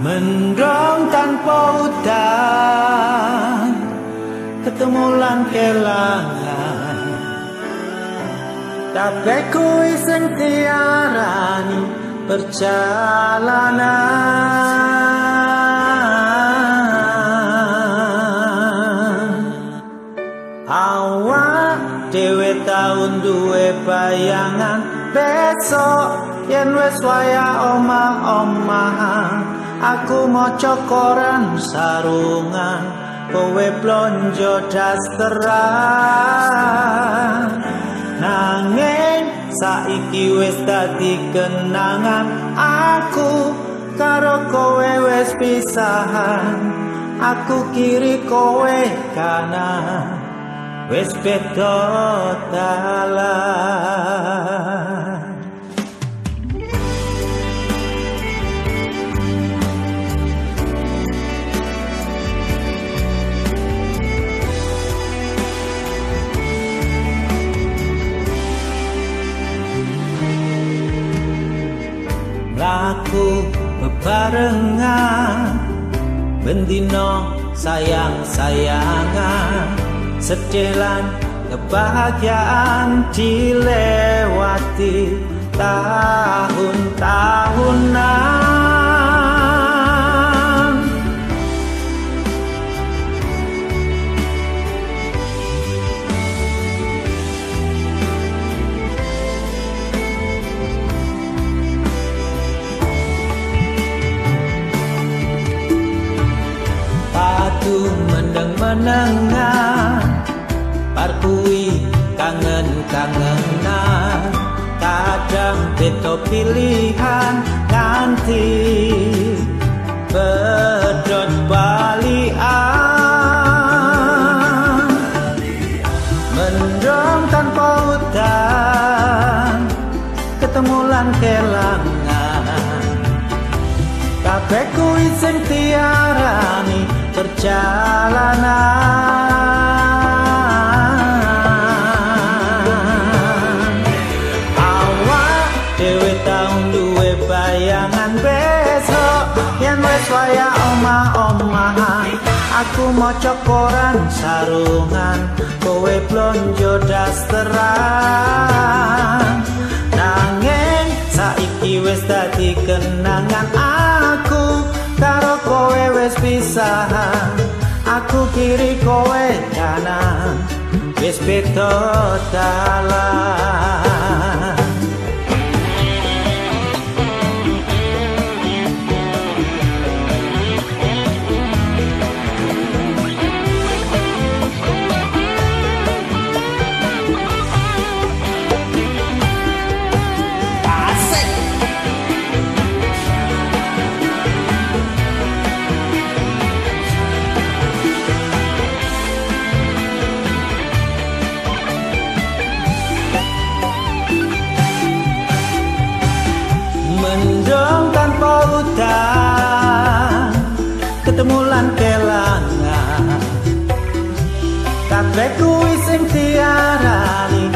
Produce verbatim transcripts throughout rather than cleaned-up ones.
Mendung tanpa udan, ketemu lan kelangan. Kabeh kuwi sing diarani perjalanan. Awak dhewe tau duwe bayangan besok yen wis waya omah-omahan. Aku maca koran sarungan, kowe blonjo dasteran. Nanging saiki wis dadi kenangan, aku karo kowe wis pisahan. Aku kiri kowe kanan, wis beda dalan. Laku bebarengan, bendino sayang-sayangan, sedelan kebahagiaan dilewati tahun-tahunan. Padu meneng-menengan, parkui kangen-kangenan. Kadang beda pilihan nganti bedot balian. Mendung tanpa udan, ketemu lan kelangan. Kabeh kuwi sing diarani perjalanan. Awak dhewe tau duwe bayangan besok yen wis waya omah-omahan. Aku maca koran sarungan, kowe blonjo dasteran. Nanging saiki wis dadi kenangan, aku karo kowe wis pisahan. Aku kiri kowe kanan, wis beda dalan. Mendung tanpa udan, ketemu lan kelangan. Kabeh kuwi sing diarani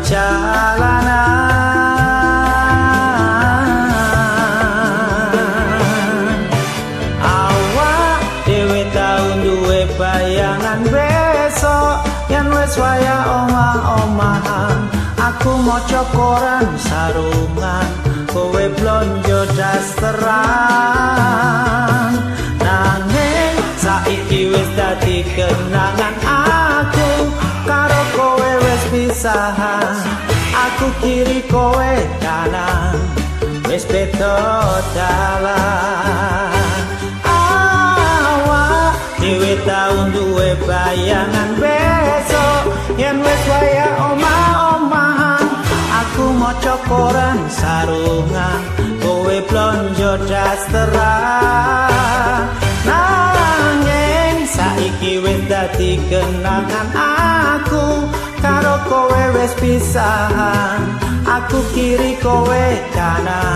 perjalanan. Awak dhewe tau duwe bayangan besok yen wis waya omah-omahan. Aku maca koran sarungan, kowe blonjo dasteran. Nanging saiki wis dadi kenangan, aku karo kowe wis pisahan. Aku kiri kowe kanan, wis beda dalan. Awak dhewe tau duwe bayangan besok yen wis waya omah-omahan. Aku maca koran sarungan, kowe blonjo dasteran. Nanging saiki wis dadi kenangan, aku karo kowe wis pisahan. Aku kiri kowe kanan,